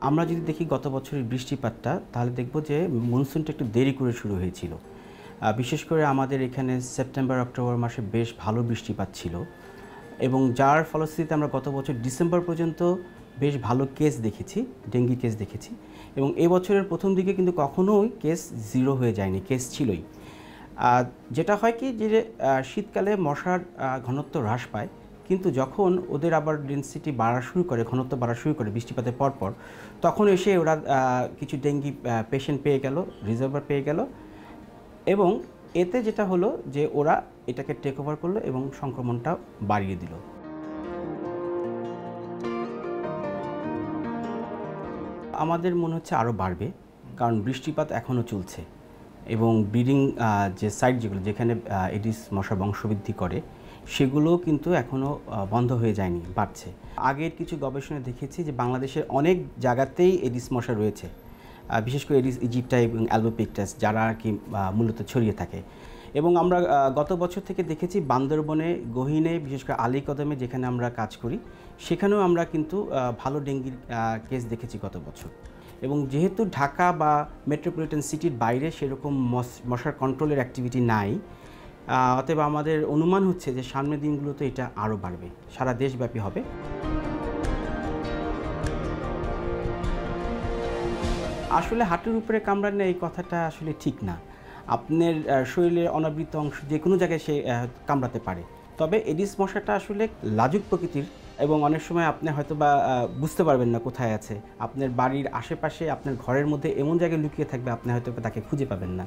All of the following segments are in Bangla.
আমরা যদি দেখি গত বছরের বৃষ্টিপাতটা তাহলে দেখব যে মনসুনটা একটু দেরি করে শুরু হয়েছিল। বিশেষ করে আমাদের এখানে সেপ্টেম্বর অক্টোবর মাসে বেশ ভালো বৃষ্টিপাত ছিল এবং যার ফলশ্রুতিতে আমরা গত বছর ডিসেম্বর পর্যন্ত বেশ ভালো কেস দেখেছি, ডেঙ্গি কেস দেখেছি এবং এই বছরের প্রথম দিকে কিন্তু কখনোই কেস জিরো হয়ে যায়নি, কেস ছিলই। যেটা হয় কি যে শীতকালে মশার ঘনত্ব হ্রাস পায়, কিন্তু যখন ওদের আবার ডেনসিটি বাড়া শুরু করে, ঘনত্ব বাড়া শুরু করে বৃষ্টিপাতের পরপর, তখন এসে ওরা কিছু ডেঙ্গি পেশেন্ট পেয়ে গেল, রিজার্ভার পেয়ে গেল এবং এতে যেটা হলো যে ওরা এটাকে টেক ওভার করলো এবং সংক্রমণটা বাড়িয়ে দিল। আমাদের মনে হচ্ছে আরও বাড়বে, কারণ বৃষ্টিপাত এখনও চলছে এবং ব্রিডিং যে সাইট যেখানে এডিস মশা বংশবৃদ্ধি করে সেগুলো কিন্তু এখনও বন্ধ হয়ে যায়নি, বাড়ছে। আগের কিছু গবেষণায় দেখেছি যে বাংলাদেশের অনেক জায়গাতেই এডিস মশা রয়েছে, বিশেষ করে এডিস ইজিপ্টাই এবং অ্যালবোপিকটাস, যারা আর কি মূলত ছড়িয়ে থাকে। এবং আমরা গত বছর থেকে দেখেছি বান্দরবনে, গহীনে, বিশেষ করে আলীকদমে যেখানে আমরা কাজ করি, সেখানেও আমরা কিন্তু ভালো ডেঙ্গির কেস দেখেছি গত বছর। এবং যেহেতু ঢাকা বা মেট্রোপলিটন সিটির বাইরে সেরকম মশার কন্ট্রোলের অ্যাক্টিভিটি নাই, অতএব আমাদের অনুমান হচ্ছে যে সামনের দিনগুলোতে এটা আরও বাড়বে, সারা দেশব্যাপী হবে। আসলে হাঁটুর উপরে কামড়ানো এই কথাটা আসলে ঠিক না। আপনার শরীরের অনাবৃত অংশ যে কোনো জায়গায় সে কামড়াতে পারে। তবে এডিস মশাটা আসলে লাজুক প্রকৃতির এবং অনেক সময় আপনি হয়তো বা বুঝতে পারবেন না কোথায় আছে। আপনার বাড়ির আশেপাশে, আপনার ঘরের মধ্যে এমন জায়গায় লুকিয়ে থাকবে, আপনি হয়তো তাকে খুঁজে পাবেন না।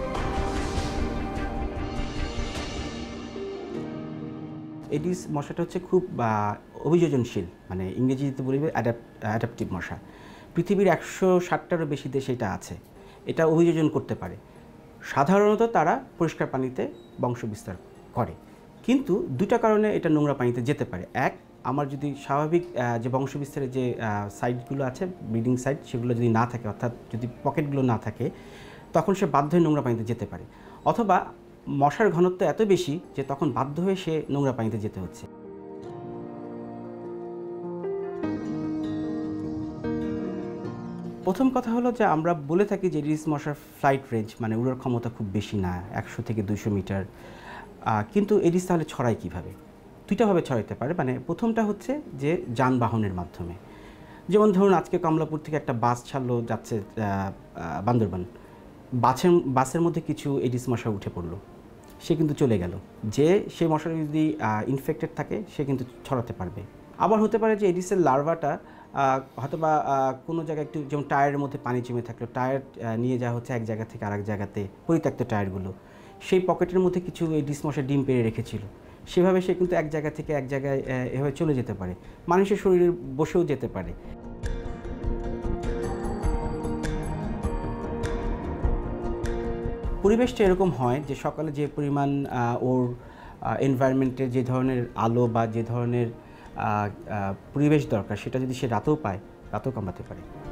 এডিস মশাটা হচ্ছে খুব অভিযোজনশীল, মানে ইংরেজিতে বলবে অ্যাডাপটিভ মশা। পৃথিবীর 160টারও বেশি দেশে এটা আছে, এটা অভিযোজন করতে পারে। সাধারণত তারা পরিষ্কার পানিতে বংশবিস্তার করে, কিন্তু দুটা কারণে এটা নোংরা পানিতে যেতে পারে। এক, আমার যদি স্বাভাবিক যে বংশবিস্তারের যে সাইটগুলো আছে, ব্রিডিং সাইট, সেগুলো যদি না থাকে, অর্থাৎ যদি পকেটগুলো না থাকে, তখন সে বাধ্য হয়ে নোংরা পানিতে যেতে পারে। অথবা মশার ঘনত্ব এত বেশি যে তখন বাধ্য হয়ে সে নোংরা পানিতে যেতে হচ্ছে। প্রথম কথা হলো যে আমরা বলে থাকি যে এডিস মশার ফ্লাইট রেঞ্জ, মানে উড়ার ক্ষমতা খুব বেশি না, 100 থেকে 200 মিটার। কিন্তু এডিস তাহলে ছড়ায় কীভাবে? দুইটাভাবে ছড়াইতে পারে। মানে প্রথমটা হচ্ছে যে যানবাহনের মাধ্যমে। যেমন ধরুন আজকে কমলাপুর থেকে একটা বাস ছাড়লো, যাচ্ছে বান্দরবান। বাসের মধ্যে কিছু এডিস মশা উঠে পড়লো, সে কিন্তু চলে গেল। সে মশা যদি ইনফেক্টেড থাকে সে কিন্তু ছড়াতে পারবে। আবার হতে পারে যে এডিসের লার্ভাটা হয়তো বা কোনো জায়গায় একটু, যেমন টায়ারের মধ্যে পানি জমে থাকলো, টায়ার নিয়ে যাওয়া হচ্ছে এক জায়গা থেকে আরেক জায়গাতে, পরিত্যক্ত টায়ারগুলো, সেই পকেটের মধ্যে কিছু এডিস মশা ডিম পেড়ে রেখেছিল, সেভাবে সে কিন্তু এক জায়গা থেকে এক জায়গায় এভাবে চলে যেতে পারে, মানুষের শরীরে বসেও যেতে পারে। পরিবেশটা এরকম হয় যে সকালে যে পরিমাণ ওর এনভায়রনমেন্টের যে ধরনের আলো বা যে ধরনের পরিবেশ দরকার, সেটা যদি সে রাতেও পায়, রাতেও কামড়াতে পারে।